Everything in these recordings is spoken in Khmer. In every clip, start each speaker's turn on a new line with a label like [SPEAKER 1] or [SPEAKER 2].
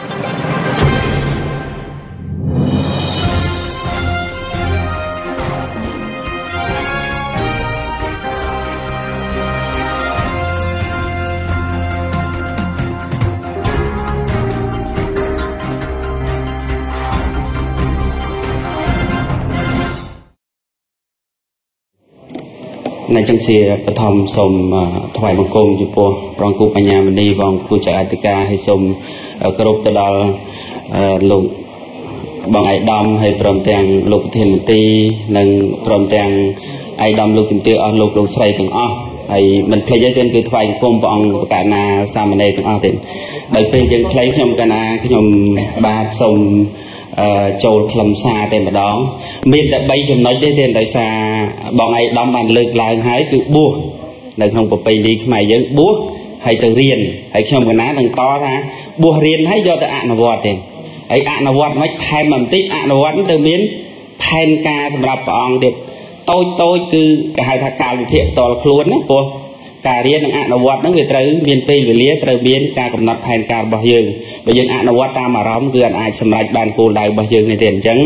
[SPEAKER 1] Này chẳng xìa bật thầm xồm thoại bằng công chú bố bằng cụ bà nhà mình đi bằng cụ chạy ai tk hay xồm cơ rộp tới đó lục bằng ai đâm hay bầm tàng lục thiền một tí nâng bầm tàng ai đâm lục kim tiêu ở lục lục xoay từng hay mình play với tên cứ thoại công bằng cả na xa mình đây từng tiền bởi vì dân play trong cả na cái nhom ba xồm châu lâm xa tên mà đó miền đã bay chùm nói đến tên đại xa bọn ấy đóng bàn lực là hái cứ bua đừng không có bay đi mày với búa hay từ riêng hay không cái ná đừng to ra bua riêng hay do từ ạ nó vọt tiền ấy ạ nó vọt mấy thay mầm tích ạ nó vọt từ miến thay ca thì là bọn đẹp tôi cứ cả hai thằng cao thiện to luôn á bua cả riêng ạ nó vọt nó về tới miền tây về lía tới miến ca cầm nắp thay ca bao nhiêu bây giờ ạ nó vọt ta mà róm gần ai xâm lạch bàn cô lại bao nhiêu này tiền trắng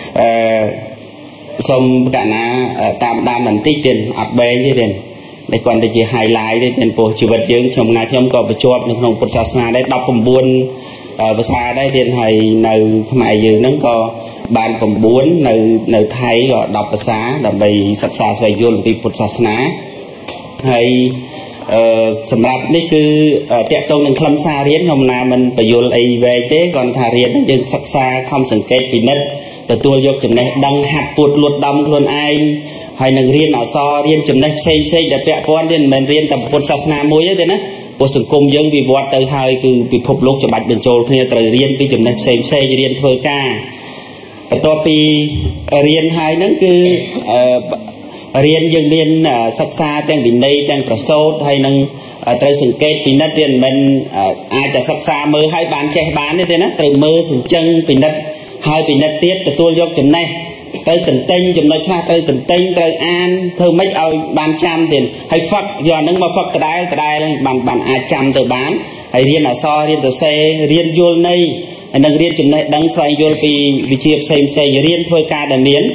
[SPEAKER 1] xong cả na tạm đa mình tích tiền áp bê như tiền để còn để chỉ highlight để tiền bộ chỉ vật dưỡng trong ngày hôm có bị chọt được không Phật giáo đấy đọc cùng buôn và xa đấy tiền hay nơi mày dưỡng nó có bàn cùng buôn nơi thấy gọi đọc và xá là bị sạch xa xoay vô bị Phật giáo hay sầm rạp đấy cứ tẹt tôn đừng khâm xa riết hôm nay mình phải vô lấy về thế còn thà riết nhưng sắc xa không sừng kết vì nết từ tôi vô chừng này đăng hạt bột luộc đâm luôn ai hay nâng riêng ở so riêng chừng này xây để vẽ con riêng mình riêng tập bột sạch na muối thế đó bột sừng cung dương vì vọt tới hai cứ bị phục lúc cho bạch đường trôi kia từ riêng vì chừng này xây riêng thơ ca to pi riêng hai nó cứ riêng dương riêng sắc xa trang bình đây trangប្រសូតhay nâng từ sừng kết vì nết riêng mình ai ta sắc xa mơ hai bán che bán thế đó từ mơ sừng chân vì nết hai bị nét tiết từ tôi vô chừng này tới tỉnh tinh chừng nói khác tới tỉnh tinh tới an thơ mấy ao bán trăm tiền hay phật giờ nó mà phật cái đai bằng ai trăm từ bán hay riêng là so riêng từ xe riêng vô này đang riêng chừng này đang xoay vô vì chia xem riêng thôi ca để miến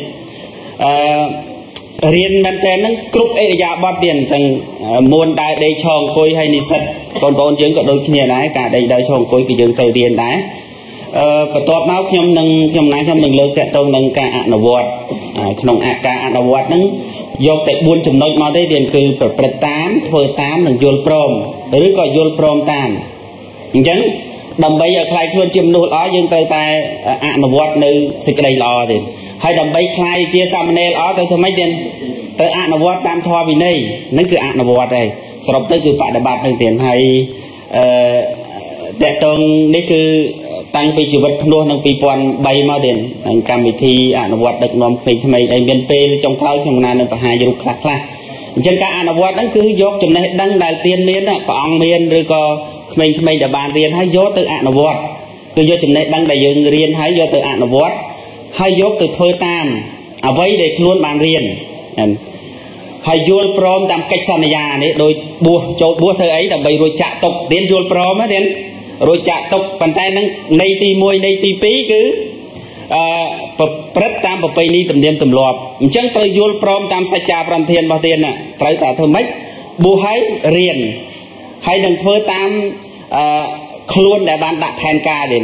[SPEAKER 1] riêng nên tên nó cúp ấy giá bót tiền thằng muôn đại đây tròn cối hay nị sắt còn dưỡng có đôi khi này cả đây đây tròn cối cái dưỡng từ tiền đấy có tốt máu nhom nâng lơ kẹt tông nâng cả ạ nó vọtក្នុងអាការអនុវត្តហ្នឹងយកតែ4ចំណុចមកទេទៀតគឺប្រព្រឹត្តតាមធ្វើតាមនិងយល់ព្រមឬក៏យល់ព្រមតាមអញ្ចឹងដើម្បីឲ្យខ្លាយខ្លួនជាមនុស្សល្អយើងត្រូវតែអនុវត្តនៅសេចក្តីល្អទៀតហើយដើម្បីខ្លាយជាសាមណេរល្អទៅធ្វើម៉េចទៀតត្រូវអនុវត្តតាមធម៌វិន័យហ្នឹងគឺអនុវត្តហើយសរុបទៅគឺបដិបត្តិទៅទៀតហើយតកតងនេះគឺតាំងពីជីវិតភ្នោះនឹង2003មកទៀតកម្មវិធីអនុវត្តដឹកនាំថ្មីដែលមានពេលចុងក្រោយខ្ញុំណានឹងបង្ហាញរូបខ្លះអញ្ចឹងការអនុវត្តហ្នឹងគឺយកចំណេះដឹងដែលទានមានព្រះអង្គមានឬក៏ក្មេងៗដែលបានរៀនហើយយកទៅអនុវត្តគឺយកចំណេះដឹងដែលយើងរៀនហើយយកទៅអនុវត្តហើយយកទៅធ្វើតាមអ្វីដែលខ្លួនបានរៀនហើយយល់ព្រមតាមកិច្ចសន្យានេះដោយបួសចូលបួសធ្វើអីដើម្បីរួចចាក់ទុកទៀតយល់ព្រមហ្នឹងរួចចាក់ទុកប៉ុន្តែនឹងនៃទី1នៃទី2គឺប្រព្រឹត្តតាមប្រពៃណីទំនៀមទម្លាប់អញ្ចឹងត្រូវយល់ព្រមតាមសច្ចចាប្រន្ធានរបស់ទានត្រូវតែធ្វើម៉េចបួសហើយរៀនហើយនឹងធ្វើតាមខ្លួនដែលបានដាក់ផែនការនេះ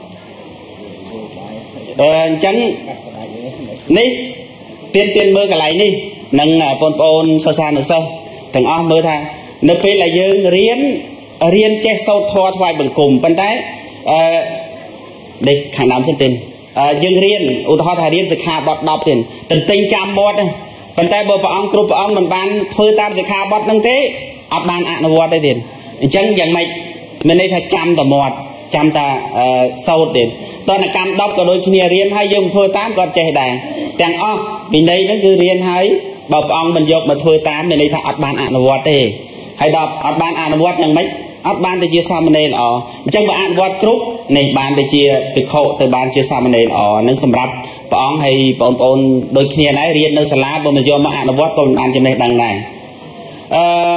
[SPEAKER 1] អញ្ចឹងនេះទានមើលកន្លែងនេះនឹងបងប្អូនសិស្សានុសិស្សទាំងអស់មើលថានៅពេលដែលយើងរៀនចេះសូត្រធម៌ថ្វាយបង្គំប៉ុន្តែនេះខាងដើមសិនទៀតយើងរៀនឧទាហរណ៍ថារៀនសិក្ខាបទ10ទៀតទន្ទិញចាំមាត់ប៉ុន្តែបើព្រះអង្គគ្រប់ព្រះអង្គមិនបានធ្វើតាមសិក្ខាបទហ្នឹងទេអត់បានអនុវត្តទេទៀតអញ្ចឹងយ៉ាងម៉េចមានន័យថាចាំតែមាត់ចាំតែសូត្រទៀតតនកម្ម10ក៏ដូចគ្នារៀនហើយយើងធ្វើតាមក៏ចេះដែរទាំងអស់ពីន័យហ្នឹងគឺរៀនហើយបើព្រះអង្គមិនយកមកធ្វើតាមមានន័យថាអត់បានអនុវត្តទេហើយដល់អត់បានអនុវត្តយ៉ាងម៉េចអត់បានទៅជាសាមណេរល្អអញ្ចឹងបើអនុវត្តគ្រប់នេះបានទៅជាភិក្ខុទៅបានជាសាមណេរល្អនឹងសម្រាប់ព្រះអង្គហើយបងប្អូនដូចគ្នាដែររៀននៅសាលាបើមិនយកមកអនុវត្តក៏មិនបានចំណេះដឹងដែរ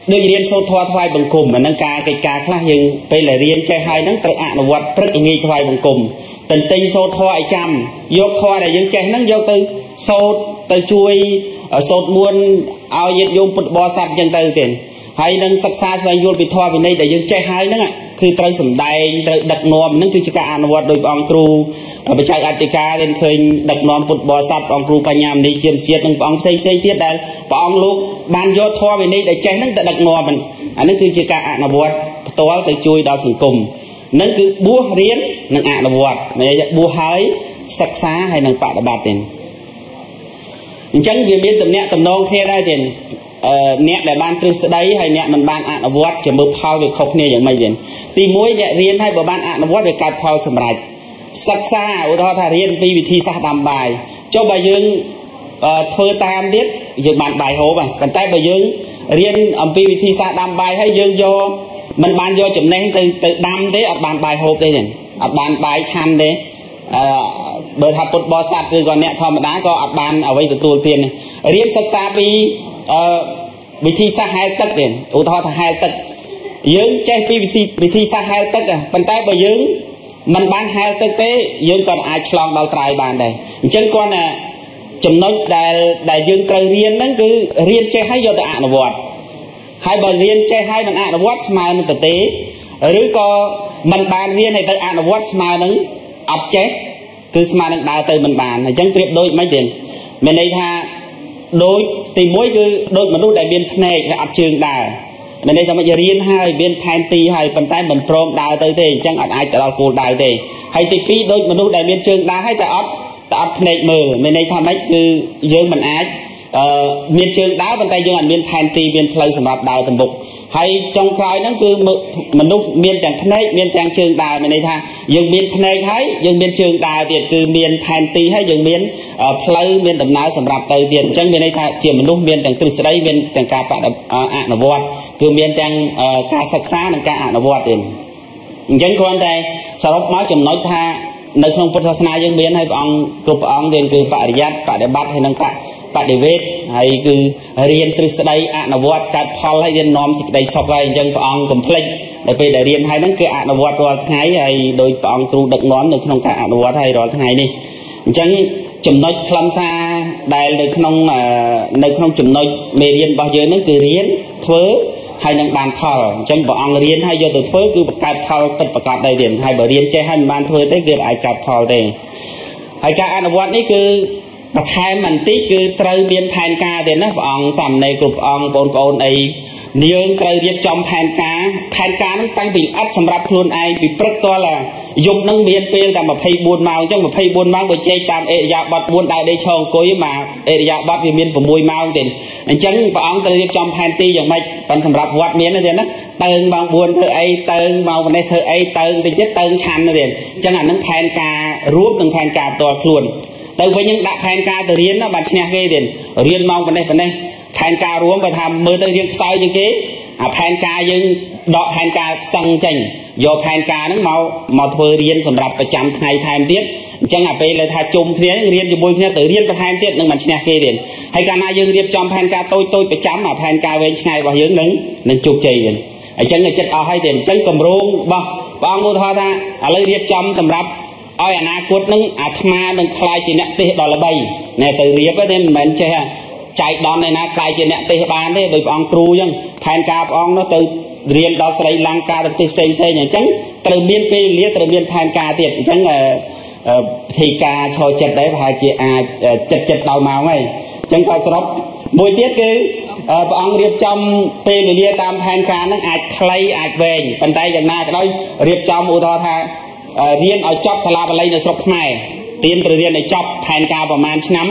[SPEAKER 1] đôi riêng sâu thoa thoai bằng cùng mà nâng ca cái ca khác nhưng bây là riêng chơi hai nâng tự ạ nó vật rất nghi thoai bằng cùng tình tinh sâu thoai chăm vô thoa là những chơi nâng vô từ sâu từ chui ở sâu muôn ao nhiệt dùng bột bò sạch chân từ tiền hay nâng sắc xa xoay vô bị thoa vì đây để những chơi hai nâng ạคือ ត្រូវ សម្ដែង ត្រូវ ដឹកនាំ នឹង គឺជា ការ អនុវត្ត ដោយ ព្រះ អង្គ គ្រូ បច្ច័យ អធិការ ឃើញ ដឹកនាំ ពុទ្ធ បរិស័ទ ព្រះ អង្គ គ្រូ បញ្ញា មនី ជា សៀត និង ព្រះ អង្គ ផ្សេង ទៀត ដែល ព្រះ អង្គ លោក បាន យក ធម៌ វិន័យ ដែល ចេះ នឹង ទៅ ដឹកនាំ អា នឹង គឺជា ការ អនុវត្ត ផ្ទាល់ ទៅ ជួយ ដល់ សង្គម នឹង គឺ បួស រៀន និង អនុវត្ត មាន បួស ហើយ សិក្សា ហើយ និង បដិបត្តិ ទេ អញ្ចឹង វា មាន តំណាក់ តំណង គ្នា ដែរ ទេ អ្នកដែលបានទ្រឹស្ដីហើយអ្នកមិនបានអនុវត្តជាមើលផលវាខុសគ្នាយ៉ាងម៉េចវិញទី1អ្នករៀនហើយបើបានអនុវត្តវាកើតផលសម្រេចសិក្សាឧទាហរណ៍ថារៀនពីវិធីសាស្ត្រដាំបាយចុះបើយើងធ្វើតាមទៀតយើងបានបាយហូបហើយប៉ុន្តែបើយើងរៀនអំពីវិធីសាស្ត្រដាំបាយហើយយើងយកមិនបានយកចំណេះទៅដាំទេអត់បានបាយហូបទេអត់បានបាយឆាន់ទេបើថាពុទ្ធបរិស័ទឬក៏អ្នកធម្មតាក៏អត់បានអ្វីទទួលទានរៀនសិក្សាពីវិធីសាស្ត្រហែលទឹកទេឧទាហរណ៍ថាហែលទឹកយើងចេះពីវិធីសាស្ត្រហែលទឹកប៉ុន្តែបើយើងមិនបានហែលទឹកទេយើងក៏អាចឆ្លងដល់ត្រើយបានដែរអញ្ចឹងគាត់ថាចំណុចដែលយើងត្រូវរៀនហ្នឹងគឺរៀនចេះហើយយកទៅអនុវត្តហើយបើរៀនចេះហើយនឹងអនុវត្តស្មើនឹងទៅទេឬក៏មិនបានរៀនហើយទៅអនុវត្តស្មើនឹងអត់ចេះគឺស្មើនឹងដើរទៅមិនបានអញ្ចឹងប្រៀបដូចមិនទេមានន័យថាដូចទី1គឺដូចមនុស្សដែលមានភ្នែកហើយអត់ជើងដើរមានន័យថាមិនរៀនហើយមានផែនទីហើយប៉ុន្តែមិនព្រមដើរទៅទេអញ្ចឹងអត់អាចទៅដល់គោលដៅទេហើយទី2ដូចមនុស្សដែលមានជើងដើរហើយតែអត់ភ្នែកមើលមានន័យថាម៉េចគឺយើងមិនអាចមានជើងដើរប៉ុន្តែយើងអត់មានផែនទីមានផ្លូវសម្រាប់ដើរទៅមុខហើយចុងក្រោយហ្នឹងគឺមនុស្សមានទាំងភ្នែកមានទាំងជើងដើរមានន័យថាយើងមានភ្នែកហើយយើងមានជើងដើរទៀតគឺមានផែនទីហើយយើងមានផ្លូវមានដំណើរសម្រាប់ទៅទៀតអញ្ចឹងមានន័យថាជាមនុស្សមានទាំងទ្រឹស្ដីមានទាំងការអនុវត្តគឺមានទាំងការសិក្សានិងការអនុវត្តទៀតអញ្ចឹងគ្រាន់តែសរុបមកចំណុចថានៅក្នុងពុទ្ធសាសនាយើងមានហើយព្រះអង្គគ្រប់ព្រះអង្គគឺបរិយ័តបដិបត្តិហើយនិងបដិវេទហើយគឺរៀនទ្រឹស្ដីអនុវត្តកើតផលហើយរៀននាំសេចក្តីសុខហើយអញ្ចឹងព្រះអង្គកុំភ្លេចដល់ពេលដែលរៀនហើយហ្នឹងគឺអនុវត្តរាល់ថ្ងៃហើយដោយព្រះអង្គគ្រូដឹកនាំនៅក្នុងការអនុវត្តហើយរាល់ថ្ងៃនេះអញ្ចឹងចំណុចខ្លឹមសារដែលនៅក្នុងចំណុចមេរៀនរបស់យើងហ្នឹងគឺរៀនធ្វើហើយនឹងបានផលអញ្ចឹងព្រះអង្គរៀនហើយយកទៅធ្វើគឺបង្កើតផលពិតប្រាកដដែរទៀតហើយបើរៀនចេះហើយមិនបានធ្វើទេគឺអាចកើតផលទេហើយការអនុវត្តនេះគឺបន្ថែមបន្តិចគឺត្រូវមានផែនការទៀតណាព្រះអង្គសាមណេរគ្រប់ព្រះអង្គបងប្អូនអីយើងត្រូវរៀបចំផែនការហ្នឹងតាំងពីអត់សម្រាប់ខ្លួនឯងពីព្រឹកតលយប់ហ្នឹងមានពេលតែ24ម៉ោងអញ្ចឹង24ម៉ោងបើជែកតាមអេរយាប័ត4ដើរដេកឈរអង្គុយមកអេរយាប័តវាមាន6ម៉ោងទេអញ្ចឹងព្រះអង្គត្រូវរៀបចំផែនទីយ៉ាងម៉េចប៉ុន្តែសម្រាប់វត្តមានទេណាតើងម៉ោង4ធ្វើអីតើងម៉ោងនេះធ្វើអីតើងតិចទៀតតើងឆាន់ទេអញ្ចឹងអានឹងផែនការរួមនិងផែនការផ្ទាល់ខ្លួនទៅវិញនឹងដាក់ផែនការទៅរៀនបានឈ្នះគេទៀតរៀនម៉ោងប៉ុណ្ណេះផែនការរួមបើថាមើលទៅរៀនខ្សោយជាងគេអាផែនការយើងដកផែនការសឹងចេញយកផែនការហ្នឹងមកធ្វើរៀនសម្រាប់ប្រចាំថ្ងៃថែមទៀតអញ្ចឹងអាពេលថាជុំគ្នារៀនជាមួយគ្នាទៅរៀនបន្ថែមទៀតនឹងមិនឈ្នះគេទៀតហើយកាលណាយើងរៀបចំផែនការតូចប្រចាំអាផែនការវែងឆ្ងាយរបស់យើងនឹងជោគជ័យទៀតអញ្ចឹងចិត្តអស់ហើយទៀតអញ្ចឹងកម្រងរបស់ព្រះអង្គឧទាហរណ៍ថាឥឡូវរៀបចំសម្រាប់ឲ្យអនាគតនឹងអាត្មានឹងខ្លាយជាអ្នកទេសដល់ល្បីណែទៅរៀបទេមិនមែនចេះចែកដំឯណាខ្លាយជាអ្នកទេសបានទេដោយព្រះអង្គគ្រូអញ្ចឹងផែនការព្រះអង្គនោះទៅរៀនដល់ស្រីលង្កាទៅទេសផ្សេងអញ្ចឹងត្រូវមានពេលវេលាត្រូវមានផែនការទៀតអញ្ចឹងពិធីការឈរចិត្តដែរប្រហែលជាអាចចិត្តដល់ម៉ោងហើយអញ្ចឹងក៏សរុបមួយទៀតគឺព្រះអង្គរៀបចំពេលវេលាតាមផែនការហ្នឹងអាចខ្លីអាចវែងប៉ុន្តែយ៉ាងណាក៏ដោយរៀបចំឧទាហរណ៍ថារៀនឲ្យចប់សាលាបាលីនៅស្រុកខ្មែរទៀនត្រូវរៀនឲ្យចប់ផែនការប្រហែលឆ្នាំ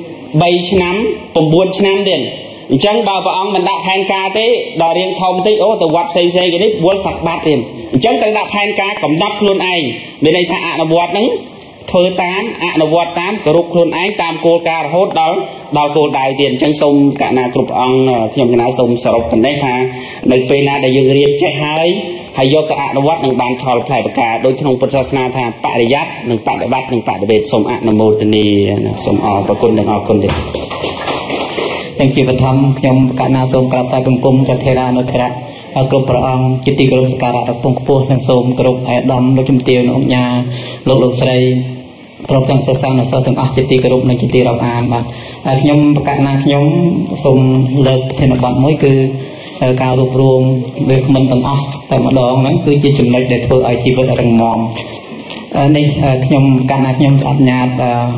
[SPEAKER 1] 3ឆ្នាំ9ឆ្នាំទៀតអញ្ចឹងបើព្រះអង្គមិនដាក់ផែនការទេដល់រៀងធំបន្តិចអូទៅវត្តផ្សេងគេនេះវល់សាក់បាត់ទៀតអញ្ចឹងត្រូវដាក់ផែនការកំណត់ខ្លួនឯងមានន័យថាអនុវត្តហ្នឹងធ្វើតាមអនុវត្តតាមគោរពខ្លួនឯងតាមគោលការណ៍រហូតដល់គោលដៅទៀតអញ្ចឹងសូមកណាគ្រប់អង្គខ្ញុំកណាសូមសរុបប៉ុណ្ណេះថានៅពេលណាដែលយើងរៀនចេះហើយយកទៅអនុវត្តនឹងបានផលផ្លែប្រការដោយក្នុងពុទ្ធសាសនាថាបរិយ័តនិងបដិបត្តិនិងបដិវេទសូមអនុមោទនាសូមអរគុណទាំងអរគុណទៀត
[SPEAKER 2] chẳng chỉ vật thăm nhom cả na sôm cả tai bưng cung cho thề ra nó thề ra groupประអង្គ ជាទីគោរពសក្ការៈដល់ពងខ្ពស់និងសូមគោរពអាយដាមលោកជំទាវលោកញ៉ាលោកស្រីព្រមទាំងសិស្សនិស្សិតទាំងអស់ជាទីគោរពនិងជាទីរាប់អានបាទខ្ញុំប្រកាសណាខ្ញុំសូមលើកប្រធានបទមួយគឺការរួបរวมវាគ្មិនទាំងអស់តែម្ដងហ្នឹងគឺជាចំណុចដែលធ្វើឲ្យជីវិតរឹងមាំនេះខ្ញុំប្រកាសណាខ្ញុំអនុញ្ញាត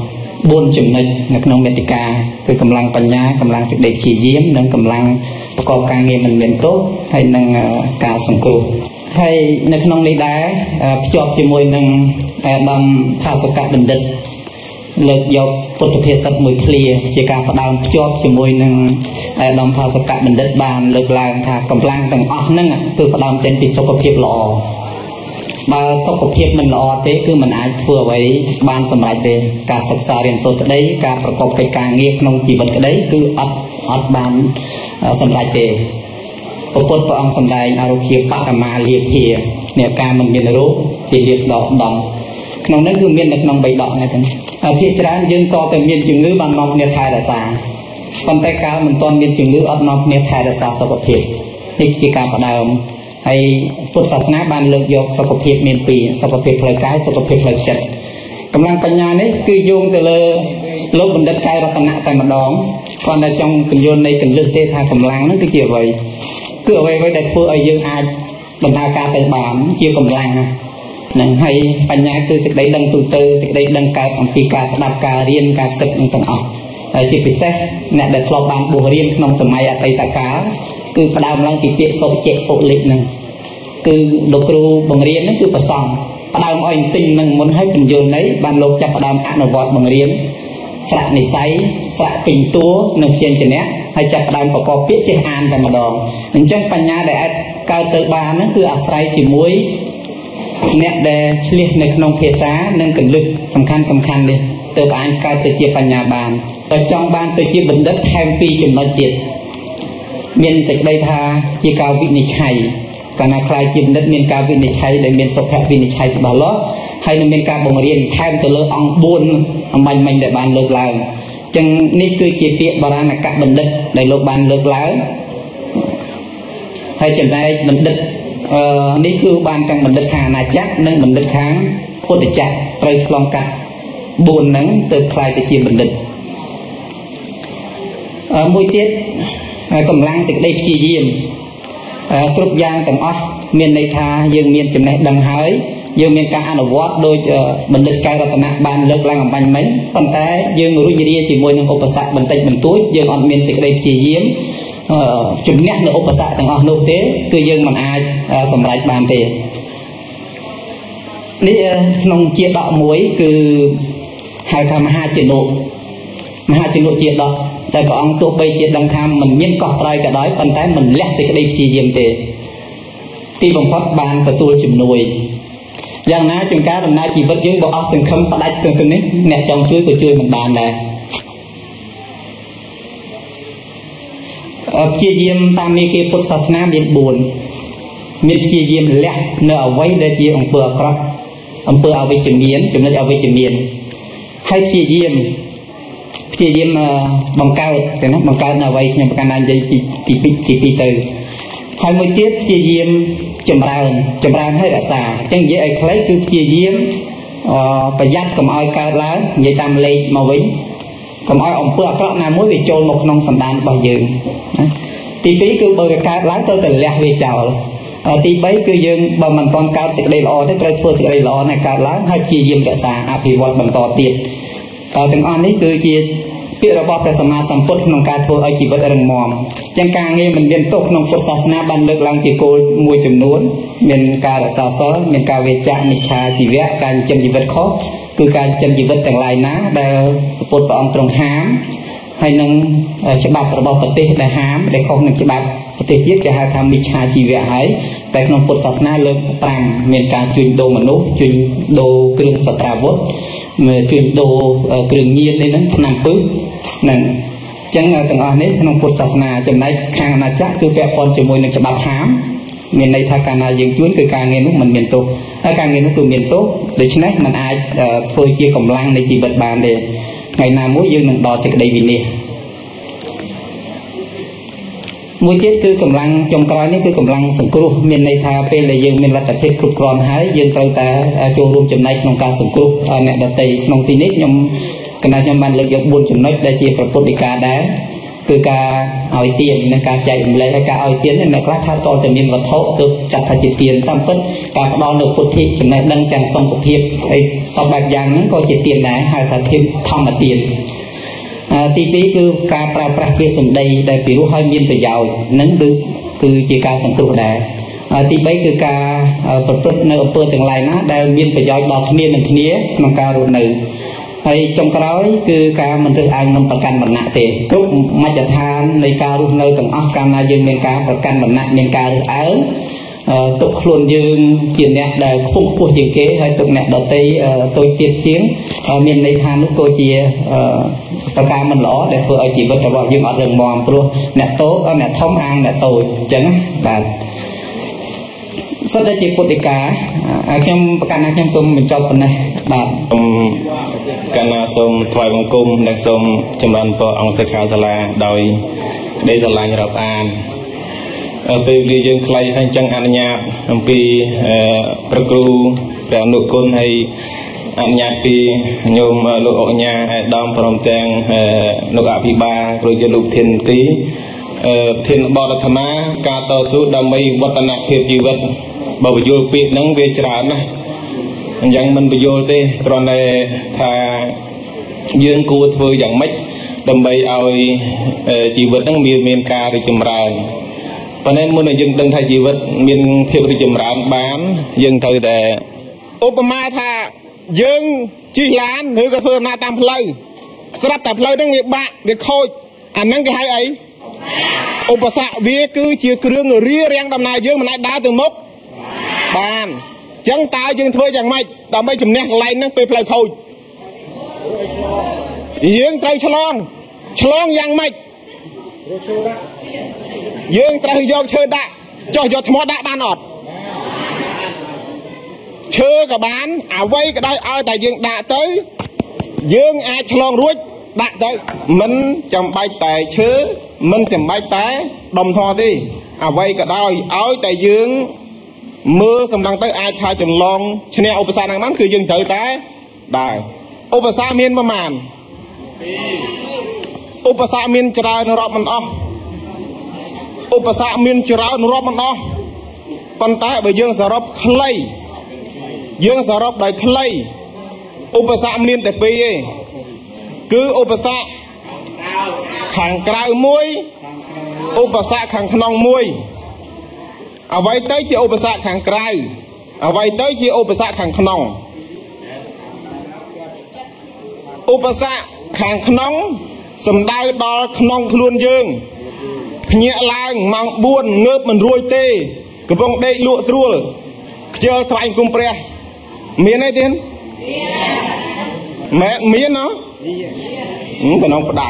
[SPEAKER 2] 4ចំណុចនៅក្នុងមេតិកាគឺកម្លាំងបញ្ញាកម្លាំងសេចក្តីព្យាយាមនិងកម្លាំងប្រកបការងារមិនមានទោសហើយនិងការសង្គ្រោះហើយនៅក្នុងនេះដែរភ្ជាប់ជាមួយនឹងអាដាមផាសុកៈបណ្ឌិតលើកយកពុទ្ធភាសិតមួយឃ្លាជាការផ្ដើមភ្ជាប់ជាមួយនឹងអាដាមផាសុកៈបណ្ឌិតបានលើកឡើងថាកម្លាំងទាំងអស់ហ្នឹងគឺផ្ដើមចេញពីសុខភាពល្អបើសុខភាពមិនល្អទេគឺมันអាចធ្វើអ្វីបានសម្រេចទេការសិក្សារៀនសូត្រក្តីការប្រកបកិច្ចការងារក្នុងជីវិតក្តីគឺអត់បានសម្រេចទេព្រះពុទ្ធព្រះអង្គសម្ដែងអរុជាបរមាលាភាអ្នកការមិនមានរោគជាលាភដកដំក្នុងនោះគឺមាននៅក្នុង3ដកនេះទាំងភាគច្រើនយើងតតែមានជំងឺបាននាំគ្នាថែរក្សាប៉ុន្តែកាលមិនទាន់មានជំងឺអត់នាំគ្នាថែរក្សាសុខភាពនេះជាការផ្ដើមហើយពុទ្ធសាសនាបានលើកយកសុខភាពមាន2សុខភាពផ្លូវកាយសុខភាពផ្លូវចិត្តកម្លាំងបញ្ញានេះគឺយោងទៅលើលោកបណ្ឌិតកាយរតនៈតែម្ដងគាត់តែចង់ពន្យល់នៃកលឹះទេថាកម្លាំងហ្នឹងគឺជាអ្វីគឺអ្វីដែលធ្វើឲ្យយើងអាចដំណើរការទៅបានជាកម្លាំងហ្នឹងហើយបញ្ញាគឺសេចក្តីដឹងទូទៅសេចក្តីដឹងកើតអំពីការស្ដាប់ការរៀនការគិតនឹងទាំងអស់ហើយជាពិសេសអ្នកដែលធ្លាប់បានបួសរៀនក្នុងសម័យអតីតកាលគឺផ្ដើមឡើងពីពាក្យសុចេពុលិកហ្នឹងគឺលោកគ្រូបង្រៀនហ្នឹងគឺប្រសង់ផ្ដើមឲ្យទិញនឹងមុនឲ្យបញ្យល់ន័យបានលោកចាប់ផ្ដើមអនុវត្តបង្រៀនស្រៈនិស័យស្រៈពេញតួនិងជាញ្ជនៈហើយចាប់ផ្ដើមប្រកបពាក្យចេះអានតែម្ដងអញ្ចឹងបញ្ញាដែលអាចកើតទៅបានហ្នឹងគឺអាស្រ័យជាមួយអ្នកដែលឆ្លៀសនៅក្នុងភាសានិងកលឹះសំខាន់នេះទើបអាចកើតទៅជាបញ្ញាបានតែចង់បានទៅជាបណ្ឌិតថែម2ចំណុចទៀតមានសេចក្តីថាជាការវិនិច្ឆ័យកាលណាខ្លាយជាបណ្ឌិតមានការវិនិច្ឆ័យដែលមានសុភវិនិច្ឆ័យច្បាស់លាស់ហើយនឹងមានការបង្រៀនថែមទៅលើអង្គ4អំបញ្ញដែលបានលើកឡើងអញ្ចឹងនេះគឺជាពាក្យបរាណកបណ្ឌិតដែលលោកបានលើកឡើងហើយចំណែកបណ្ឌិតនេះគឺបានទាំងបណ្ឌិតខាងអាណាចក្រនិងបណ្ឌិតខាងពុទ្ធចក្រត្រូវឆ្លងកាត់4ហ្នឹងទៅខ្លាយទៅជាបណ្ឌិតមួយទៀតកម្លាំងសេចក្តីព្យាយាមគ្រប់យ៉ាងទាំងអស់មានន័យថាយើងមានចំណេះដឹងហើយយើងមានការអនុវត្តដោយបណ្ឌិតកែវរតនៈបានលើកឡើងអំបញ្ញមិញប៉ុន្តែយើងរួចរាជាមួយនឹងឧបសគ្គបន្តិចបន្តួចយើងអត់មានសេចក្តីព្យាយាមជំនះនៅឧបសគ្គទាំងអស់នោះទេគឺយើងមិនអាចសម្រេចបានទេនេះក្នុងជាដកមួយគឺហៅថាមហាជនុជាដកតែព្រះអង្គទោះបីជាដឹងថាមិនមានកោះត្រៃក៏ដោយប៉ុន្តែមិនលះសេចក្តីព្យាយាមទេទីបំផុតបានទទួលជំនួយយ៉ាងណាជាការដំណើរជីវិតយើងបើអស់សង្ឃឹមផ្ដាច់ទៅនេះអ្នកចង់ជួយក៏ជួយមិនបានដែរព្យាយាមតាមមាគ៌ាពុទ្ធសាសនាមាន4មានព្យាយាមលះនៅអ្វីដែលជាអំពើអាក្រក់អំពើអវិជ្ជមានចំណុចអវិជ្ជមានហើយព្យាយាមបង្កើតទៅណាបង្កើតនៅអ្វីខ្ញុំប្រកាន់ណានិយាយទី2ទៅហើយមួយទៀតព្យាយាមចម្រើនឲ្យរក្សាអញ្ចឹងនិយាយឲ្យខ្លីគឺព្យាយាមប្រយ័ត្នកុំឲ្យកើតឡើងនិយាយតាមលេខមកវិញកុំឲ្យអំពើអាក្រក់ណាមួយវាចូលមកក្នុងសន្តានរបស់យើងណាទី2គឺបើវាកើតឡើងត្រូវតែលះវាចោលទី3គឺយើងបើមិនទាន់កើតសេចក្តីល្អទេត្រូវធ្វើសេចក្តីល្អឲ្យកើតឡើងហើយព្យាយាមរក្សាអភិវឌ្ឍបន្តទៀតទាំងអស់នេះគឺជាពាក្យរបស់ព្រះសម្មាសម្ពុទ្ធក្នុងការធ្វើឲ្យជីវិតរឹងមាំអញ្ចឹងការងារមិនមានទោសក្នុងពុទ្ធសាសនាបានលើកឡើងជាគោលមួយចំនួនមានការរក្សាសិលមានការវេជ្ជមិច្ឆាជីវៈការចិញ្ចឹមជីវិតខុសគឺការចិញ្ចឹមជីវិតទាំងឡាយណាដែលពុទ្ធព្រះអង្គទ្រង់ហាមហើយនឹងច្បាប់របស់ប្រទេសដែលហាមដែលខុសនឹងច្បាប់ប្រទេសជាតិគេហៅថាមិច្ឆាជីវៈហើយតែក្នុងពុទ្ធសាសនាលើក5មានការជួញដូរមនុស្សជួញដូរគ្រឿងសត្រាវុធជួញដូរគ្រឿងញៀននេះហ្នឹងឆ្នាំពឹសហ្នឹងអញ្ចឹងទាំងអស់នេះក្នុងពុទ្ធសាសនាចំណែកខាងអាណាចក្រគឺពាក់ព័ន្ធជាមួយនឹងច្បាប់ហាមមានន័យថាកាលណាយើងជួញគឺការងារនោះមិនមានទោសហើយការងារនោះគឺមានទោសដូច្នេះมันអាចធ្វើជាកម្លាំងនៃជីវិតបានទេថ្ងៃណាមួយយើងនឹងដល់សេចក្តីវិនិច្ឆ័យមួយទៀតគឺកម្លាំងចុងក្រោយនេះគឺកម្លាំងសង្គ្រោះមានន័យថាពេលដែលយើងមានលទ្ធភាពគ្រប់គ្រាន់ហើយយើងត្រូវតែចូលរួមចំណែកក្នុងការសង្គ្រោះអ្នកដទៃក្នុងទីនេះខ្ញុំបានលើកយក4ចំណុចដែលជាប្រពុតដីកាដែរគឺការឲ្យទាននិងការចែករំលែកហើយការឲ្យទានអ្នកខ្លះថាតើតែមានវត្ថុទើបចាត់ថាជាទានតាមពិតការផ្ដល់នូវពុទ្ធិចំណេះដឹងទាំងសង្ឃភាពហើយសពបែបយ៉ាងហ្នឹងក៏ជាទានដែរហៅថាធាតុធម្មទានទី2គឺការប្រើប្រាស់ពាក្យសម្ដីដែលពីរោះឲ្យមានប្រយោជន៍ហ្នឹងគឺជាការសង្គ្រោះដែរទី3គឺការប្រព្រឹត្តនៅអំពើទាំងឡាយណាដែលមានប្រយោជន៍ដល់គ្នានឹងគ្នាក្នុងការរស់នៅហើយចុងក្រោយគឺការមិនរើសអើងនឹងប្រកាន់វណ្ណៈទេគ្រប់មជ្ឈដ្ឋាននៃការរស់នៅទាំងអស់កាលណាយើងមានការប្រកាន់វណ្ណៈមានការរើសអើងទុកខ្លួនយើងជាអ្នកដែលខ្ពង់ខ្ពស់ជាងគេហើយទុកអ្នកដទៃតូចទៀតជាងមានន័យថានោះក៏ជាប្រការមិនល្អដែលធ្វើឲ្យជីវិតរបស់យើងអត់រឹងមាំព្រោះអ្នកតូចអ្នកធំអាងអ្នកតូចអញ្ចឹងបាទសិតតែជាពុទ្ធិកាខ្ញុំប្រកាសថាខ្ញុំសូមបញ្ចប់ប៉ុណ្ណេះបាទ
[SPEAKER 3] កាលណាសូមថ្វាយបង្គំនិងសូមចម្រើនពរអង្គសិក្ខាសាលាដោយក្តីស្រឡាញ់រាប់អានពេលវេលាយើងខ្លីហើយអញ្ចឹងអនុញ្ញាតអំពីព្រះគ្រូព្រះអនុគុណហើយអនុញ្ញាតពីញោមលោកអុកញ៉ាឯកឧត្តមព្រមទាំងលោកអភិបាលគ្រូជាលោកធានទីធានបដធនាការតស៊ូដើម្បីវឌ្ឍនភាពជីវិតបើបញ្យល់ពាក្យហ្នឹងវាច្រើនណាស់អញ្ចឹងមិនបញ្យល់ទេគ្រាន់តែថាយើងគួរធ្វើយ៉ាងម៉េចដើម្បីឲ្យជីវិតហ្នឹងមានការរីកចម្រើនប៉ុន្តែមុននឹងយើងដឹងថាជីវិតមានភាពរីកចម្រើនបានយើងត្រូវតែឧបមាថាយើងជិះឡានឬក៏ធ្វើដំណើរតាមផ្លូវស្រាប់តែផ្លូវហ្នឹងវាបាក់វាខូចអាហ្នឹងគេហៅអីឧបសគ្គវាគឺជាគ្រឿងរារាំងដំណើរយើងមិនអាចដើរទៅមុខបានអញ្ចឹងតើយើងធ្វើយ៉ាងម៉េចដើម្បីជំនះកន្លែងហ្នឹងពេលផ្លូវខូចយើងត្រូវឆ្លងយ៉ាងម៉េចយើងត្រូវយកឈើដាក់ចុះយកថ្មដាក់បានអត់ឈើក៏បានអ្វីក៏ដោយឲ្យតែយើងដាក់ទៅយើងអាចឆ្លងរួចដាក់ទៅមិនចាំបាច់តែឈើមិនចាំបាច់តែដុំថ្មទេអ្វីក៏ដោយឲ្យតែយើងមើលសម្លឹងទៅអាចថាចម្លងឈ្នះឧបសគ្គហ្នឹងបានគឺយើងត្រូវតែដើរឧបសគ្គមានប្រមាណឧបសគ្គមានច្រើនរាប់មិនអស់ឧបសគ្គមានច្រើនរាប់មិនអស់ប៉ុន្តែបើយើងសរុបខ្លីយើងសរុបដោយខ្លីឧបសគ្គមានតែពីរឯងគឺឧបសគ្គខាងក្រៅមួយឧបសគ្គខាងក្នុងមួយអ្វីទៅជាឧបសគ្គខាងក្រៅអ្វីទៅជាឧបសគ្គខាងក្នុងឧបសគ្គខាងក្នុងសំដៅដល់ក្នុងខ្លួនយើងភ្ញាក់ឡើងម៉ោង4ងើបមិនរួចទេកំពុងដេកលក់ស្រួលខ្ជិលថ្វាយគុំព្រះមានទេទៀតមែនមានហ៎តំណងផ្ដៅ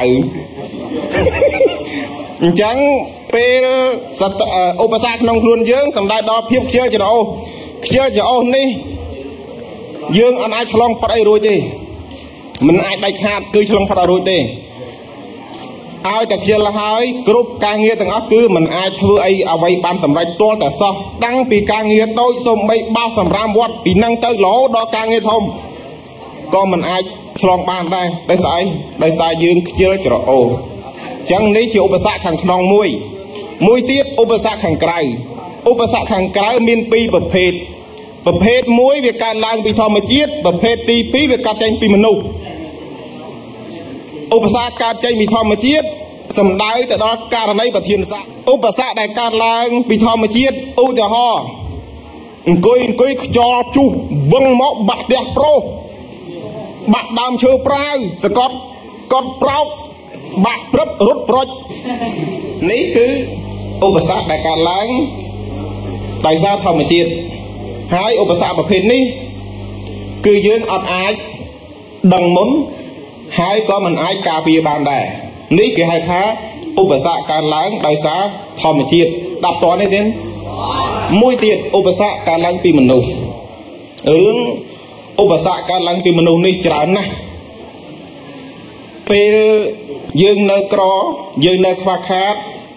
[SPEAKER 3] អញ្ចឹងពេលឧបសគ្គក្នុងខ្លួនយើងសំដៅដល់ភាពខ្ជិលច្រអូសនេះយើងអត់អាចឆ្លងផុតអីរួចទេមិនអាចដាច់ខាតគឺឆ្លងផុតអត់រួចទេឲ្យតែខ្ជិលហើយគ្រប់ការងារទាំងអស់គឺមិនអាចធ្វើអីអ្វីបានសម្រេចទាល់តែសោះតាំងពីការងារតូចសូម្បីបោសសម្រាមវត្តពីនឹងទៅរហូតដល់ការងារធំក៏មិនអាចឆ្លងបានដែរដោយសារយើងខ្ជិលច្រអូសអញ្ចឹងនេះជាឧបសគ្គខាងក្នុងមួយទៀតឧបសគ្គខាងក្រៅឧបសគ្គខាងក្រៅមាន2ប្រភេទមួយវាកើតឡើងពីធម្មជាតិប្រភេទទី2វាកើតចេញពីមនុស្សឧបសគ្គកើតចេញពីធម្មជាតិសំដៅទៅដល់ករណីប្រធានស័ក្តិឧបសគ្គដែលកើតឡើងពីធម្មជាតិឧទាហរណ៍អង្គុយខ្យល់ជុះវឹងមកបាក់ផ្ទះប្រុសបាក់ដើមឈើប្រាវសកត់កត់ប្រោកបាក់ព្រឹបរត់ប្រុចនេះគឺឧបសគ្គដែលកើតឡើងដោយសារធម្មជាតិហើយឧបសគ្គប្រភេទនេះគឺយើងអត់អាចដឹងមុនហើយក៏មិនអាចការពារបានដែរនេះគេហៅថាឧបសគ្គកើតឡើងដោយសារធម្មជាតិ10តនេះទេមួយទៀតឧបសគ្គកើតឡើងពីមនុស្សរឿងឧបសគ្គកើតឡើងពីមនុស្សនេះច្រើនណាស់ពេលយើងនៅក្រយើងនៅខ្វះខាត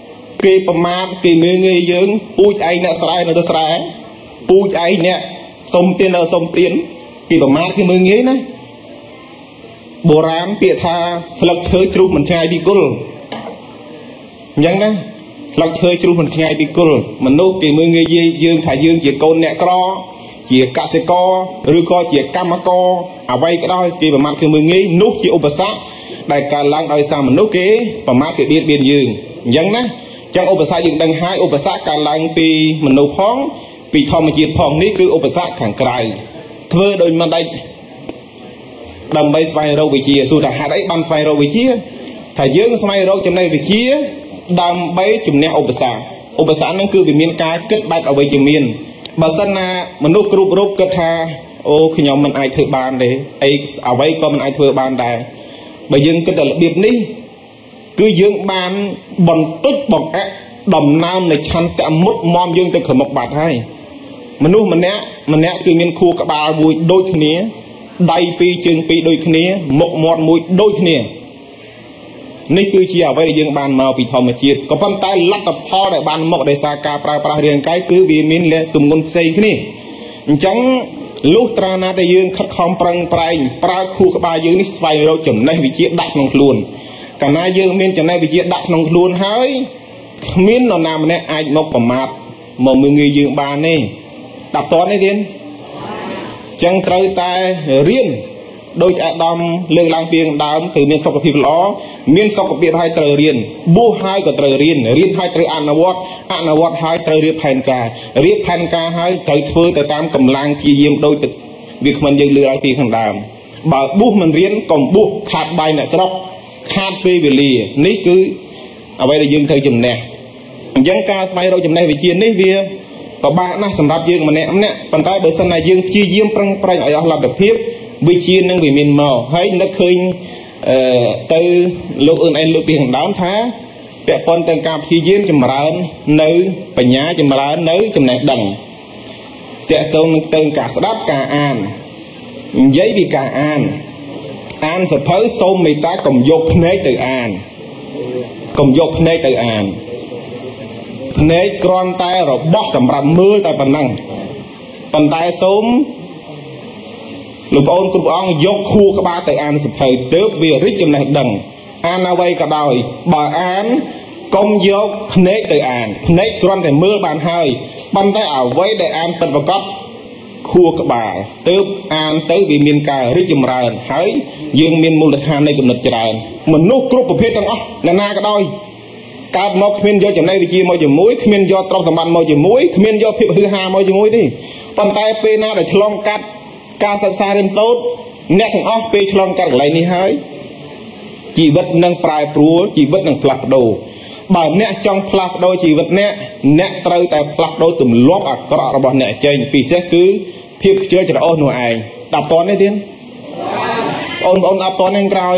[SPEAKER 3] គេប្រមាថគេមើងងាយយើងពូជឯងអ្នកស្រែនៅស្រែពូជឯងអ្នកសុំទាននៅសុំទានគេប្រមាថគេមើងងាយណាបុរាណពាក្យថាស្លឹកឈើជ្រុះមិនឆ្ងាយពីគល់អញ្ចឹងណាស្លឹកឈើជ្រុះមិនឆ្ងាយពីគល់មនុស្សគេមើងងាយយើងថាយើងជាកូនអ្នកក្រជាកសិករឬក៏ជាកម្មករអ្វីក៏ដោយគេប្រមាថគេមើងងាយនោះជាឧបសគ្គដែលកើតឡើងដោយសារមនុស្សគេប្រមាថគេបៀតបៀនយើងអញ្ចឹងណាចឹងឧបសគ្គយើងដឹងហើយឧបសគ្គកើតឡើងពីមនុស្សផងពីធម្មជាតិផងនេះគឺឧបសគ្គខាងក្រៅធ្វើដោយមិនដេចដើម្បីស្វែងរកវិជ្ជាសួរថាហេតុអីបានស្វែងរកវិជ្ជាថាយើងស្វែងរកចំណេះវិជ្ជាដើម្បីជំនះឧបសគ្គហ្នឹងគឺវាមានការគិតបែបអវិជ្ជមានបើសិនណាមនុស្សគ្រប់រូបគិតថាអូខ្ញុំមិនអាចធ្វើបានទេអីអ្វីក៏មិនអាចធ្វើបានដែរបើយើងគិតដល់របៀបនេះគឺយើងបានបន្តិចបង្អាក់ដំណើរនៃឆន្ទៈមុតមមយើងទៅក្រមុខបាត់ហើយមនុស្សម្នាក់គឺមានខួរក្បាលមួយដូចគ្នាដៃពីរជើងពីរដូចគ្នាមុខមាត់មួយដូចគ្នានេះគឺជាអ្វីដែលយើងបានមកពីធម្មជាតិក៏ប៉ុន្តែលទ្ធផលដែលបានមកដោយសារការប្រើប្រាស់រាងកាយគឺវាមានលក្ខទម្ងន់ផ្សេងគ្នាអញ្ចឹងលុះត្រាណាដែលយើងខិតខំប្រឹងប្រែងប្រើខួរក្បាលយើងនេះស្វែងរកចំណេះវិជ្ជាដាក់ក្នុងខ្លួនកាលណាយើងមានចំណេះវិជ្ជាដាក់ក្នុងខ្លួនហើយគ្មាននរណាម្នាក់អាចមកប្រមាថមកមើងងាយយើងបានទេដល់តនេះទៀតចឹងត្រូវតែរៀនដោយអាដាមលើកឡើងពីដើមគឺមានសុខភាពល្អមានសុខភាពហើយត្រូវរៀនបួសហើយក៏ត្រូវរៀនហើយត្រូវអនុវត្តហើយត្រូវរៀបផែនការហើយត្រូវធ្វើទៅតាមកម្លាំងព្យាយាមដោយវាគ្មិនយើងលើកឡើងពីខាងដើមបើបួសមិនរៀនកុំបួសខាតបាយអ្នកស្រុកខាតពេលវេលានេះគឺអ្វីដែលយើងត្រូវជំនះអញ្ចឹងការស្វែងរកចំណេះវិជ្ជានេះវាពិបាកណាស់សម្រាប់យើងម្នាក់ប៉ុន្តែបើសិនណាយើងព្យាយាមប្រឹងប្រែងឲ្យអស់លទ្ធភាពវិជ្ជានឹងវាមានមកហើយនឹកឃើញទៅលោកអឿនឯងលើកពីខាងដើមថាពាក់ព័ន្ធទៅការព្យាយាមចម្រើននៅបញ្ញាចម្រើននៅចំណេះដឹងតាក់ទងនឹងទៅការស្ដាប់ការអាននិយាយពីការអានសភៅសូមមេត្តាកុំយកភ្នែកទៅអានកុំយកភ្នែកទៅអានភ្នែកគ្រាន់តែរបស់សម្រាប់មើលតែប៉ុណ្ណឹងប៉ុន្តែសូមលោកប្អូនគ្រប់អង្គយកខួរក្បាលទៅអានសភៅទើបវារីកចំណេះដឹងអានអ្វីក៏ដោយបើអានកុំយកភ្នែកទៅអានភ្នែកគ្រាន់តែមើលបានហើយប៉ុន្តែអ្វីដែលអានពិតប្រាកដខួរក្បាលទើបអានទៅវាមានការរីកចម្រើនហើយយើងមានមូលដ្ឋាននៃគំនិតច្រើនមនុស្សគ្រប់ប្រភេទទាំងអស់អ្នកណាក៏ដោយកើតមកគ្មានយកចំណេះវិជ្ជាមកជាមួយគ្មានយកទ្រព្យសម្បត្តិមកជាមួយគ្មានយកភាពហឺហាមកជាមួយទេប៉ុន្តែពេលណាដែលឆ្លងកាត់ការសិក្សារៀនសូត្រអ្នកទាំងអស់ពេលឆ្លងកាត់កន្លែងនេះហើយជីវិតនឹងប្រែប្រួលជីវិតនឹងផ្លាស់ប្ដូរបើអ្នកចង់ផ្លាស់ប្ដូរជីវិតអ្នកត្រូវតែផ្លាស់ប្ដូរទម្លាប់អាក្រក់របស់អ្នកចេញពិសេសគឺភាពខ្ជិលច្រអូសនោះឯងដល់តននេះទៀតបងប្អូនដល់តននឹងក្រោយ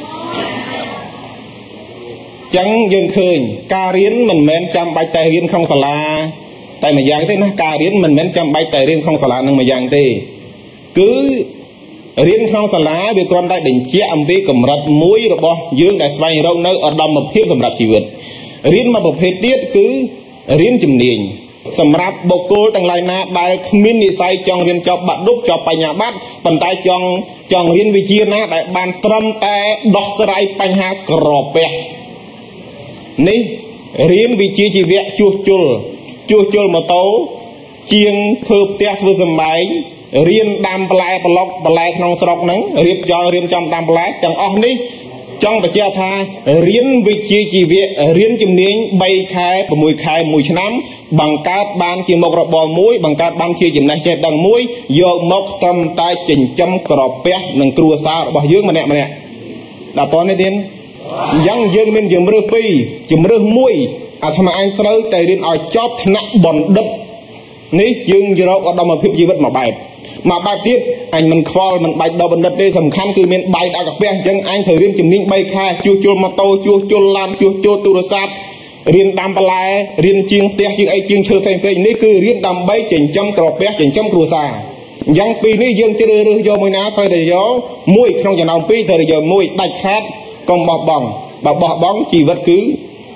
[SPEAKER 3] ចឹងយើងឃើញការរៀនមិនមែនចាំបាច់តែរៀនក្នុងសាលាតែមួយយ៉ាងទេណាការរៀនមិនមែនចាំបាច់តែរៀនក្នុងសាលានឹងមួយយ៉ាងទេគឺរៀនក្នុងសាលាវាគ្រាន់តែបញ្ជាក់អំពីកម្រិតមួយរបស់យើងដែលស្វែងរកនៅឧត្តមភាពសម្រាប់ជីវិតរៀនមួយប្រភេទទៀតគឺរៀនជំនាញសម្រាប់បុគ្គលទាំងឡាយណាដែលគ្មាននិស្ស័យចង់រៀនចប់បាក់ឌុបចប់បញ្ញាបត្រប៉ុន្តែចង់រៀនវិជ្ជាណាដែលបានត្រឹមតែដោះស្រាយបញ្ហាក្រពះនេះរៀនវិជ្ជាជីវៈជួសជុលម៉ូតូជាងធ្វើផ្ទះធ្វើសម្បែងរៀនដាំបន្លែប្លុកបន្លែក្នុងស្រុកហ្នឹងរៀបចំដាំបន្លែទាំងអស់នេះចង់បញ្ជាក់ថារៀនវិជ្ជាជីវៈរៀនជំនាញ3ខែ6ខែ1ឆ្នាំបង្កើតបានជាមុខរបរមួយបង្កើតបានជាចំណេះចេះដឹងមួយយកមកត្រឹមតែចិញ្ចឹមក្រពះនិងគ្រួសាររបស់យើងម្នាក់ដល់តនេះទៀតអញ្ចឹងយើងមានជំរឿស2ជំរឿស1អាត្មាអញត្រូវតែរៀនឲ្យចប់ថ្នាក់បណ្ឌិតនេះយើងរកឧត្តមភាពជីវិតមួយបែបទៀតអញមិនខ្វល់មិនបាច់ដល់បណ្ឌិតទេសំខាន់គឺមានបាយដាក់កាពះអញ្ចឹងអញត្រូវរៀនជំនាញ3ខែជួសជុលម៉ូតូជួសជុលឡានជួសជុលទូរស័ព្ទរៀនដាំបន្លែរៀនជាងផ្ទះជាងអីជាងឈើផ្សេងនេះគឺរៀនដើម្បីចិញ្ចឹមក្រពះចិញ្ចឹមគ្រួសារអញ្ចឹងពីនេះយើងជ្រើសរើសយកមួយណាត្រូវតែយកមួយក្នុងចំណោម2ត្រូវតែយកមួយដាច់ខាតកុំបោះបង់បើបោះបង់ជីវិតគឺ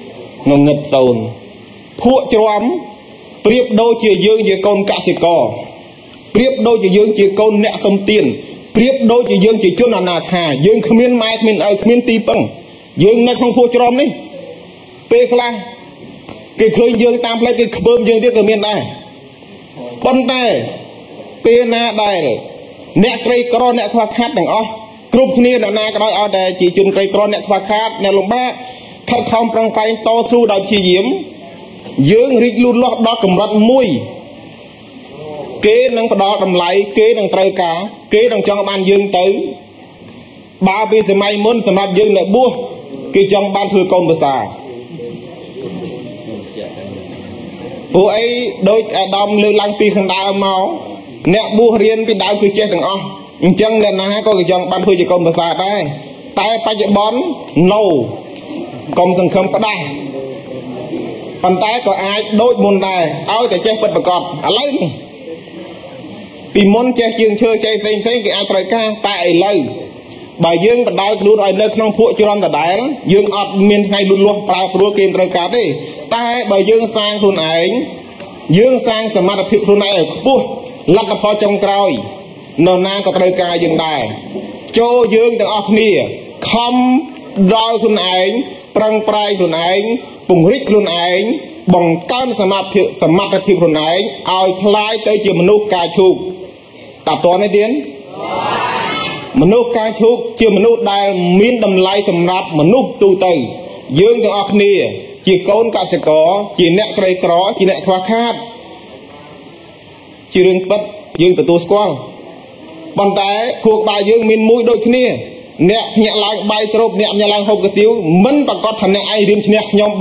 [SPEAKER 3] ngầm nghịch tồn phụa tróm priếp đôi chia dương chia con cả sĩ cò priếp đôi chia dương chia con nẹt sông tiền priếp đôi chia dương chia chôn nà thà dương khăm miên mai miên miên ti băng dương này không phụa tróm ní pe khla cái khơi dương tam lấy cái bơm dương tiếc cái miên đây bắn tay pe na đây nẹt cây cỏ nẹt khoa khát đằng ó cướp kia là na cái đó ở đây chỉ chôn cây cỏ nẹt khoa khát nẹt lồng ba thật không prang phai to su đào chi diễm dương rít luôn lót đó cầm rắt mui kế năng đó cầm lại kế năng trời cả kế năng cho ban dương tới ba bên sẽ may muốn sầm rạp dương lại bua cái trong ban thừa công bờ xà bố ấy đôi đom lư lăng pi khăn đá máu nẹt bua riêng cái đá cứ chết thằng o chân nẹt na có cái trong ban thừa chỉ công bờ xà đây tay phải chỉ bón nâu công sừng khâm có đây bàn tay có ai đôi môn này áo để che bật bật cọt lấy vì môn che dương chơi che xem cái ai trời ca tại lấy bài dương bật đau luôn ở nơi không phụ cho ta đái dương ọt miền ngay luôn luôn vào pro game trời ca đi tai bài dương sang thôn ảnh dương sang sầm mặt phiền thôn này bua lắc là pho trong còi nô na có trời ca dương đài cho dương từ ọt nia không đau thôn ảnh prang prai thôn ảnh bùng rít thôn ảnh bằng can sầm mặt phiền thôn ảnh ao khai tới chiều manu cà chụp tập toán này tiến manu cà chụp chiều manu đài miên đầm lai sầm rạp manu tu tây dương từ ọt nia chỉ con cả sẽ có chỉ nẹt cây cỏ chỉ nẹt khoa khát chỉ riêng bất dương từ tu squall bàn tay thuộc bài dương miên mũi đôi kia nẹt nhẹ lang bài srop nẹt nhẹ lang hộp cái tiêu mấn bằng con thằng nẹt ai riêng nẹt nhom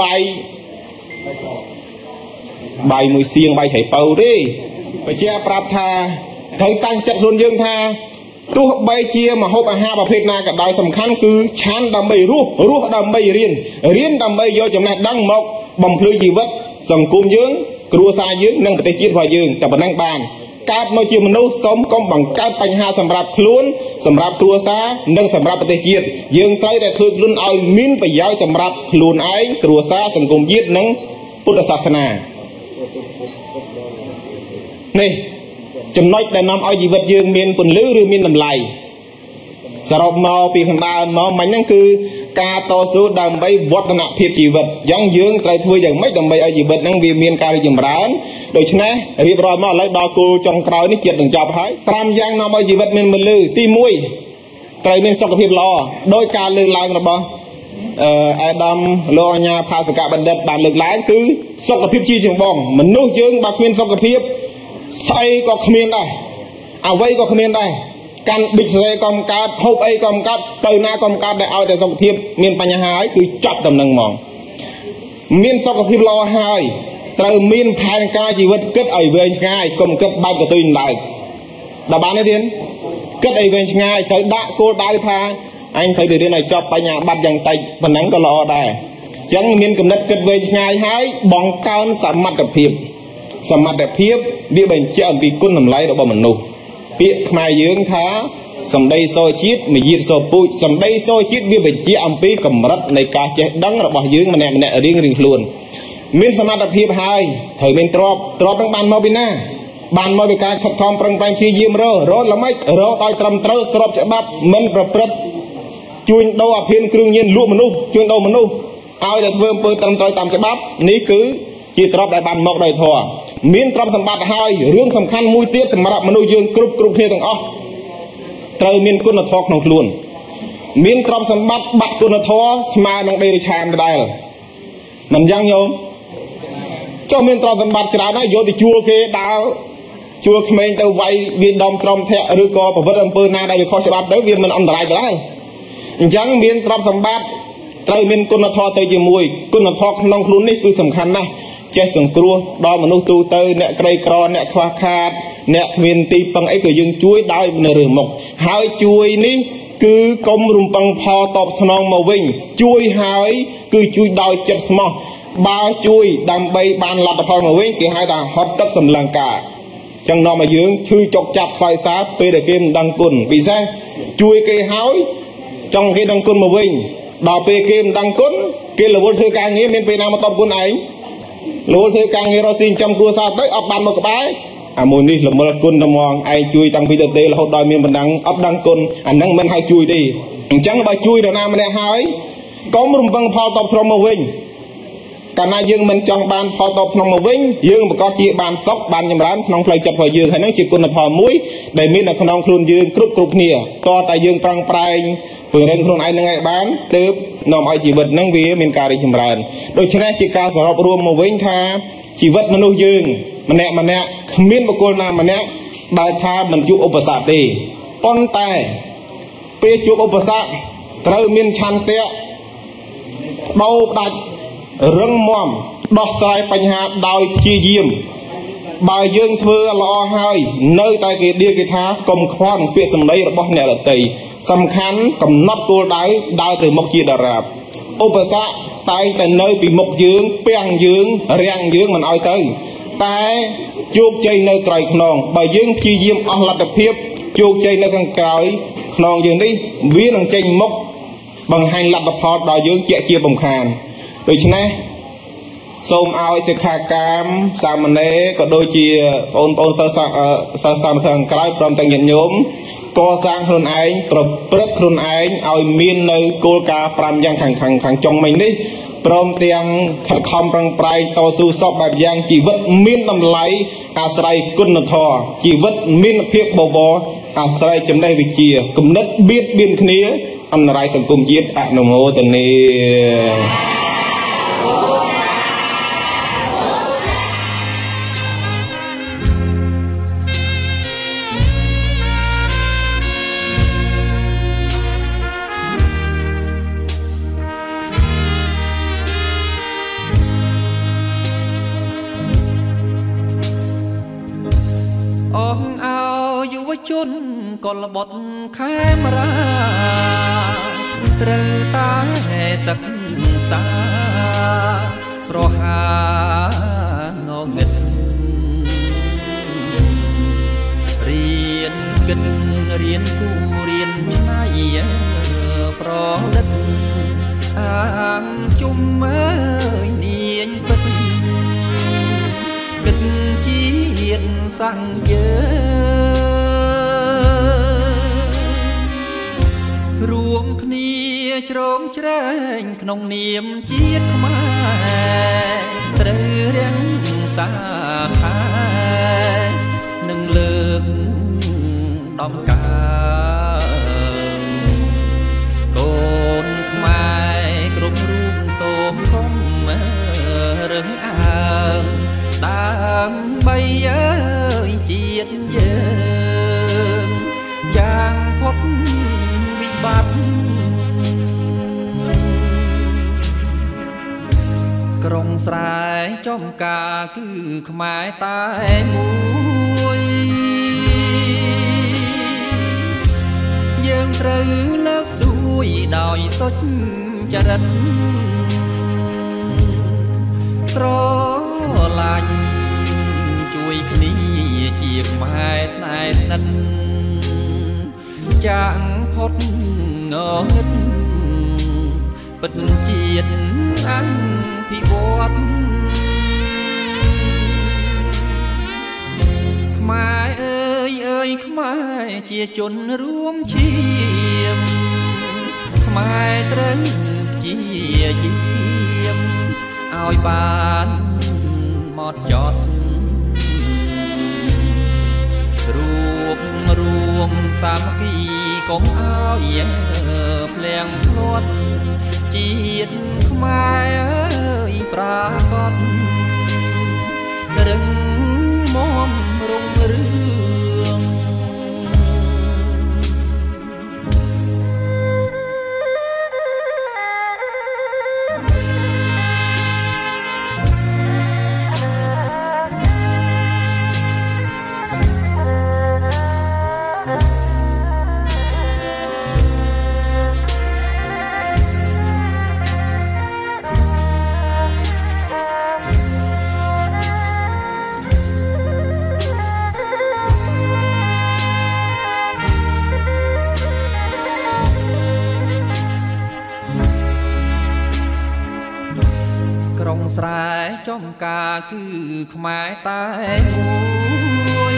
[SPEAKER 3] bài mùi xiên bài thảy bầu đi phải chia prap tha thấy tăng chất luôn dương tha tu bay chia mà hộp ha và phê na cả đài sầm khăn cứ chán đầm bay ruột đầm bay riêng đầm bay do chấm này đăng mộc bằng lưới gì vất sầm cung dưỡng cua xa dưỡng nâng cái chiết vào dương tập năng bàn cát nói chuyện mình nấu sống công bằng cát bánh ha sầm rạp luôn sầm rạp cua xa nâng sầm rạp cái chiết dương tới để khơi luôn ao miên phải giáo sầm rạp luôn ấy cua xa sầm cung giết nâng Phật Sasana này chấm nói để nằm ao gì vật dương miên phần lưới rư miên nằm lạiสรุปมาปีขันดามามันนั่นคือการต่อสู้ดำไปวัฒนธรรมชีวิตยังยืงไตรทั่วอย่างไม่ดำไปไอชีวิตนั่งวิมีนการยิ่งร้านโดยฉะนั้นเรียบร้อยมาแล้วดาวกูจงกล่าวนี่เกียรติถึงจับหายตามยังนำไอชีวิตมันมันลือตีมวยไตรเป็นสกปรกล้อโดยการลือลายระบไอ้ดำโลญาภาษากะบันเด็ดบานลือลายคือสกปรกชีจึงบ้องมันนุ่งยืงบักเมียนสกปรกใส่ก็เมียนได้เอาไว้ก็เมียนได้การบิดเซกอมการพบไอกอมการเตยนากอมการได้เอาแต่สกปรกเมียนปัญหาคือจับดำนังมองเมียนสกปรกรอหายเติมเมียนภายในการชีวิตเกิดไอเวงง่ายกลมเกิดบ้านกระตุยได้แต่บ้านนี้เดียนเกิดไอเวงง่ายเติมด่าโคได้ทาanh thấy từ đây này choปัญญาบัดยังไตปัญหาก็รอได้จังเมียนกำนัดเกิดเวงง่ายหายบองการสามารถเพียบสามารถเพียบเบี้ยเป็นเจ้าปีกุนทำไรเราบอกมันนุ่เปียกมาเยื้องท้าสำได้โซชิดมียีดโซปุยสำได้โซชิดเบี้ยเป็นเจ้าอัมปีกำรัดในการเจดังเราบอกเยื้องมันแน่เรื่องริงล้วนมีสามารถเพียบหายเถยเป็นตรอบตั้งบานมาบิน่าบานมาเป็นการขัดทอมปรังไปที่ยืมรอละไม่รอต่อยตรำเต้าสลบจะบับมันประพฤติจุนโดอภินเครื่องยืนลุ่มมนุษย์จุนโดมนุษย์เอาแต่เพิ่มเปิดตรำต่อยตามจะบับนี่คือจีตรอบได้บานมอกได้ทอมีนตรำสมบัติหายเรื่องสำคัญมุ้ยเตี้ยสำหรับมนุษย์ยืนกรุบเพียงอ๋อเตยมีนกุนทอกนองล้วนมีนตรำสมบัติบัดกุนทอสมานังเดริชามได้มันยังโยมเจ้ามีนตรำสมบัติจะได้โยติจัวเคดาวจัวเขมรตัวไววีดอมตรำแทะหรือกอประวัติอำเภอนาได้ข้อฉบับเดี๋ยววีมันอันตรายจะได้ยังมีนตรำสมบัติเตยมีนกุนทอเตยจีมวยกุนทอกนองล้วนนี่คือสำคัญนะเจ้าสังครัวดอมนุษย์ตูเตยเนไกรกรเนควาขาดเนเวียนตีปังไอ้ก็ยังช่วยได้ในเรื่องหมกหายช่วยนี่คือกรมรุมปังพอตอบสนองมาวิ่งช่วยหายคือช่วยดาวจัดสมอบาช่วยดำใบบานหลับพอมาวิ่งกี่หายตาฮอตตักสำลังกาจังนอมาเยื้องช่วยจกจับไฟซาเปเดเกมดังกุนปีซ่ช่วยกี่หายจังกี่ดังกุนมาวิ่ง đào pe kem đăng cún kia là vô thư ca nghĩa miền Việt Nam mà tập cún ấy vô thư ca nghĩa rồi xin trăm cua sao tới ấp bàn một cái bãi mùi ní là một cún nằm mong ai chui tăng phi tê là hốt đòi miền Việt Nam ấp đăng cún nâng mình hai chui đi chẳng bao chui được nam mình hai có một băng phao tập from một vinh cả na dương mình trong ban phao tập from một vinh dương mà có chia ban sóc ban nhầm rán nông plei chập hồi dương hay nói chỉ cún là phò muối để miền là nông khuôn dương cướp cướp nia to tại dương prang prai vừa lên khuôn ai ngày bán từ nòng ai chỉ vật năng vía miền cà đi chìm rán đôi chân này chỉ ca sở hợp rùm một vinh tha chỉ vật mình nuôi dương mà nè miền một cô nam mà nè đại tha mình chụp ốp sạt đi con tay pe chụp ốp sạt trời miền chăn tẹt đau đạch răng mồm đọt sai bành hạ đòi chi diêm bài dương thưa lo hai nơi tại cái địa cái thá cầm khoan việc sầm đấy là bóc nè là tì sầm khán cầm nắp cô đáy đào từ mộc chi đà rạp ốp sạ tại tại nơi bị mộc dương peng dương răng dương mình ai tới tại chuột chơi nơi cày non bài dương chi diêm ăn lặt đặc biệt chuột chơi nơi càng cày non dương đi vía năng chơi mộc bằng hành lặt đặc phật đòi dương chạy chia bồng khàn rồi chứ này xôm ao sẽ khai cam sao mà nè có đôi chia ôn sơ sang cái from tăng nhận nhóm co sang hơn anh prất hơn anh ao miên nơi cô ca pram giang thằng trong mình đi from tiếng không răng prai to su sop bạc giang chỉ vật miên tâm lấy asrai quân thọ chỉ vật miên phiệt bò bò asrai chấm đây bị chia cùng đất biết biên khía anh rai từng cùng giết nồng ngô tình này
[SPEAKER 4] chốn còn là bọt khai mà ra trời ta sắc xa pro hà ngô nghịch riêng cu riêng trái pro đất chung ơi niên bất kinh chiết sang giới ruộng khnia trống tránhក្នុងនាមជាតិខ្មែរត្រូវរៀងសាខានឹងលើកដំកើកូនខ្មែរគ្រប់រូបសូមគុំរឹងអើងដើម្បីអើយជាតិយើងយ៉ាងផុតបាត់ក្រុងស្រែចំការគឺខ្មែរតែមួយយើងត្រូវលើកស្ទួយដោយសុចរិតស្រឡាញ់ជួយគ្នាជាខ្មែរស្នេហ៍ស្និទ្ធចាំផុតងងឹតពិតជាតិអភិវឌ្ឍខ្មែរអើយខ្មែរជាជនរួមឈាមខ្មែរត្រូវជាយាមឲ្យបានមកចត់រួមសាមគ្គីកុំឲ្យភ្លៀងភ្លាត់ជាតិខ្មែរអើយប្រាកដរឹងមាំរុងរឿងស្រែចំការគឺខ្មែរតែមួយ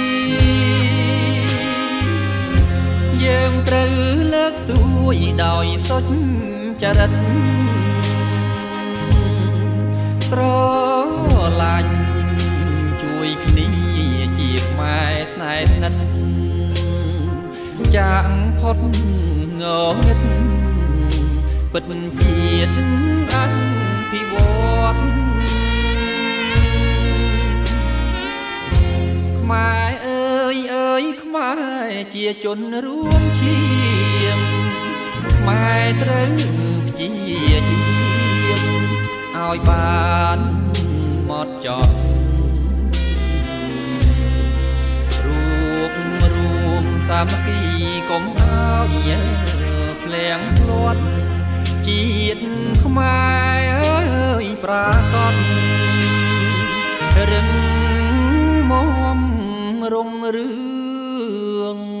[SPEAKER 4] យើងត្រូវលើកស្ទួយដោយសុចរិតស្រឡាញ់ជួយគ្នាជាខ្មែរស្នេហ៍ស្និទ្ធចាក់ផុតងងឹតពិតមិនជាតិអភិវឌ្ឍខ្មែរអើយអើយខ្មែរជាជនរួមឈាមខ្មែរត្រូវព្យាយាមឲ្យបានមកចត់រួមសាមគ្គីកុំឲ្យភ្លៀងភ្លាត់ជាតិខ្មែរអើយប្រាកដរឹងមាំរុងរឿង